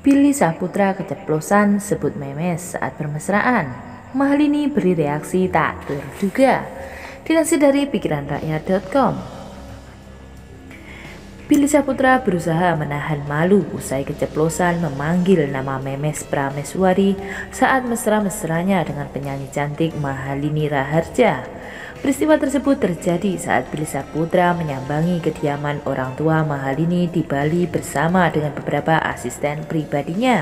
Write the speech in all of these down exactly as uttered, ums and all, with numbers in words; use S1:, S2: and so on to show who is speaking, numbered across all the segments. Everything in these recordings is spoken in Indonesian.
S1: Billy Saputra keceplosan sebut memes saat bermesraan. Mahalini beri reaksi tak terduga. Dilansir dari pikiran rakyat titik com. Billy Saputra berusaha menahan malu usai keceplosan memanggil nama Memes Prameswari saat mesra-mesranya dengan penyanyi cantik Mahalini Raharja. Peristiwa tersebut terjadi saat Billy Saputra menyambangi kediaman orang tua Mahalini di Bali bersama dengan beberapa asisten pribadinya.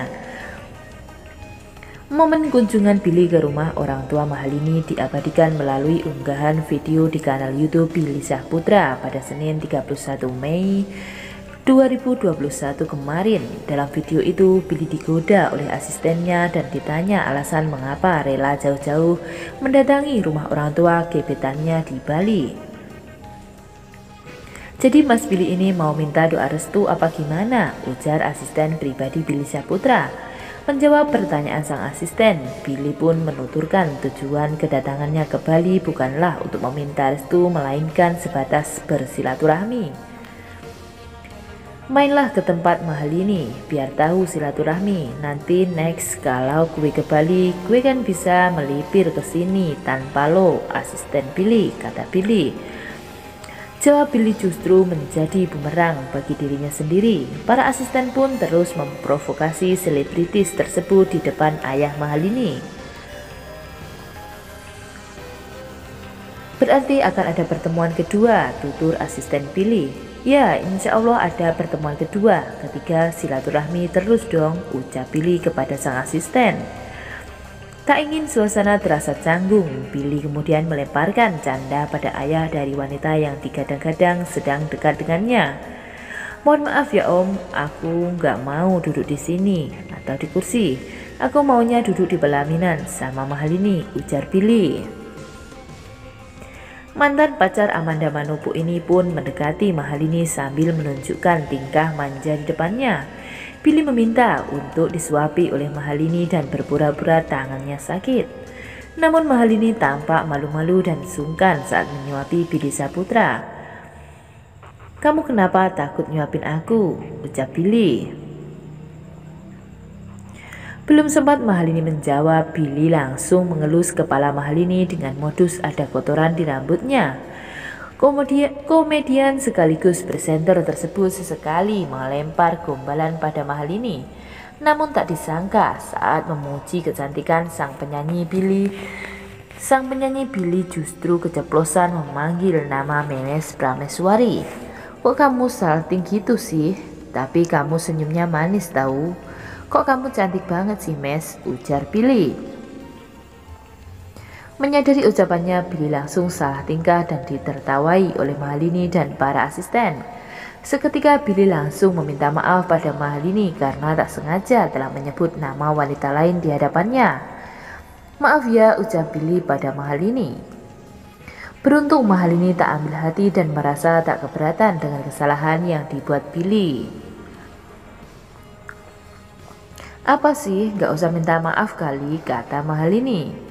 S1: Momen kunjungan Billy ke rumah orang tua Mahalini diabadikan melalui unggahan video di kanal YouTube Billy Saputra pada Senin tiga puluh satu Mei dua ribu dua puluh satu kemarin. Dalam video itu, Billy digoda oleh asistennya dan ditanya alasan mengapa rela jauh-jauh mendatangi rumah orang tua gebetannya di Bali. Jadi Mas Billy ini mau minta doa restu apa gimana? Ujar asisten pribadi Billy Saputra. Menjawab pertanyaan sang asisten, Billy pun menuturkan tujuan kedatangannya ke Bali bukanlah untuk meminta restu melainkan sebatas bersilaturahmi. Mainlah ke tempat Mahalini, biar tahu silaturahmi. Nanti next kalau gue ke Bali, gue kan bisa melipir ke sini tanpa lo, asisten Billy, kata Billy. Jawab Billy justru menjadi bumerang bagi dirinya sendiri. Para asisten pun terus memprovokasi selebritis tersebut di depan ayah Mahalini. Berarti akan ada pertemuan kedua, tutur asisten Billy. Ya, insya Allah ada pertemuan kedua, ketiga silaturahmi terus dong, ucap Billy kepada sang asisten. Tak ingin suasana terasa canggung, Billy kemudian melemparkan canda pada ayah dari wanita yang digadang-gadang sedang dekat dengannya. Mohon maaf ya om, aku nggak mau duduk di sini atau di kursi. Aku maunya duduk di pelaminan sama Mahalini, ujar Billy. Mantan pacar Amanda Manopo ini pun mendekati Mahalini sambil menunjukkan tingkah manja di depannya. Billy meminta untuk disuapi oleh Mahalini dan berpura-pura tangannya sakit. Namun Mahalini tampak malu-malu dan sungkan saat menyuapi Billy Saputra. Kamu kenapa takut nyuapin aku? Ucap Billy. Belum sempat Mahalini menjawab, Billy langsung mengelus kepala Mahalini dengan modus ada kotoran di rambutnya. Komedian, komedian sekaligus presenter tersebut sesekali melempar gombalan pada Mahalini. Namun tak disangka saat memuji kecantikan sang penyanyi Billy, sang penyanyi Billy justru keceplosan memanggil nama Memes Prameswari. Kok kamu salting gitu sih? Tapi kamu senyumnya manis tahu. Kok kamu cantik banget sih Mes, ujar Billy. Menyadari ucapannya, Billy langsung salah tingkah dan ditertawai oleh Mahalini dan para asisten. Seketika Billy langsung meminta maaf pada Mahalini karena tak sengaja telah menyebut nama wanita lain di hadapannya. Maaf ya, ucap Billy pada Mahalini. Beruntung Mahalini tak ambil hati dan merasa tak keberatan dengan kesalahan yang dibuat Billy. Apa sih, gak usah minta maaf kali, kata Mahalini.